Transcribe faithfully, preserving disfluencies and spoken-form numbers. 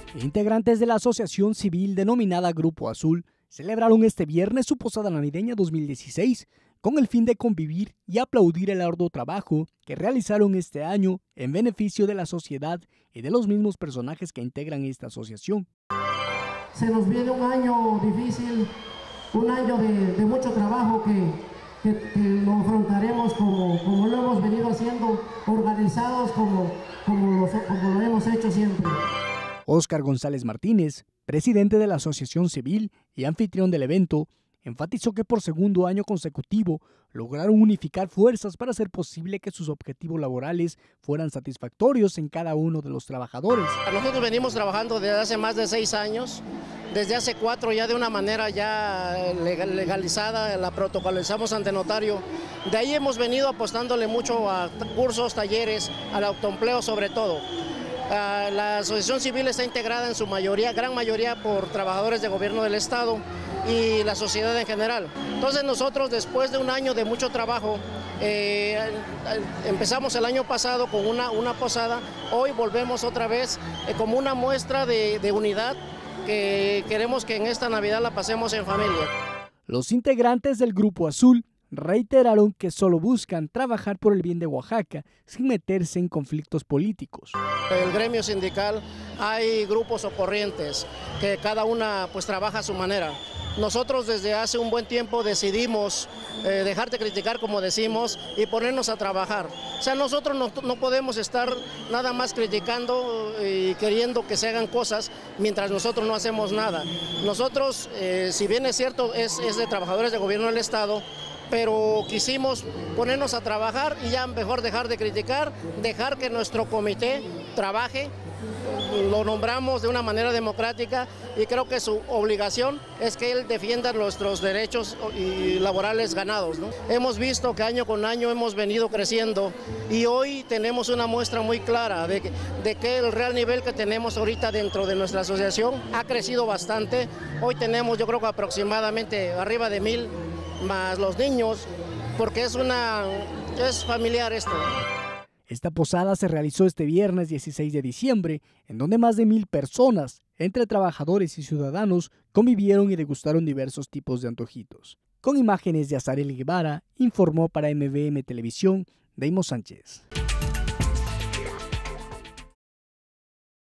Integrantes de la asociación civil denominada Grupo Azul celebraron este viernes su posada navideña dos mil dieciséis con el fin de convivir y aplaudir el arduo trabajo que realizaron este año en beneficio de la sociedad y de los mismos personajes que integran esta asociación. Se nos viene un año difícil, un año de, de mucho trabajo que, que, que lo afrontaremos como, como lo hemos venido haciendo, organizados como, como, lo, como lo hemos hecho siempre. Óscar González Martínez, presidente de la Asociación Civil y anfitrión del evento, enfatizó que por segundo año consecutivo lograron unificar fuerzas para hacer posible que sus objetivos laborales fueran satisfactorios en cada uno de los trabajadores. Nosotros venimos trabajando desde hace más de seis años, desde hace cuatro ya de una manera ya legalizada, la protocolizamos ante notario. De ahí hemos venido apostándole mucho a cursos, talleres, al autoempleo sobre todo. Uh, la asociación civil está integrada en su mayoría, gran mayoría por trabajadores de gobierno del estado y la sociedad en general. Entonces nosotros, después de un año de mucho trabajo, eh, empezamos el año pasado con una, una posada, hoy volvemos otra vez eh, como una muestra de, de unidad que queremos que en esta Navidad la pasemos en familia. Los integrantes del Grupo Azul reiteraron que solo buscan trabajar por el bien de Oaxaca sin meterse en conflictos políticos. El gremio sindical, hay grupos o corrientes que cada una pues trabaja a su manera. Nosotros desde hace un buen tiempo decidimos eh, dejar de criticar, como decimos, y ponernos a trabajar. O sea, nosotros no, no podemos estar nada más criticando y queriendo que se hagan cosas mientras nosotros no hacemos nada. Nosotros, eh, si bien es cierto, es, es de trabajadores de gobierno del estado, pero quisimos ponernos a trabajar y ya mejor dejar de criticar, dejar que nuestro comité trabaje. Lo nombramos de una manera democrática y creo que su obligación es que él defienda nuestros derechos y laborales ganados, ¿no? Hemos visto que año con año hemos venido creciendo y hoy tenemos una muestra muy clara de que, de que el real nivel que tenemos ahorita dentro de nuestra asociación ha crecido bastante. Hoy tenemos, yo creo que aproximadamente arriba de mil más los niños, porque es una es familiar esto. Esta posada se realizó este viernes dieciséis de diciembre, en donde más de mil personas, entre trabajadores y ciudadanos, convivieron y degustaron diversos tipos de antojitos. Con imágenes de Azareli Guevara, informó para M V M Televisión, Deimo Sánchez.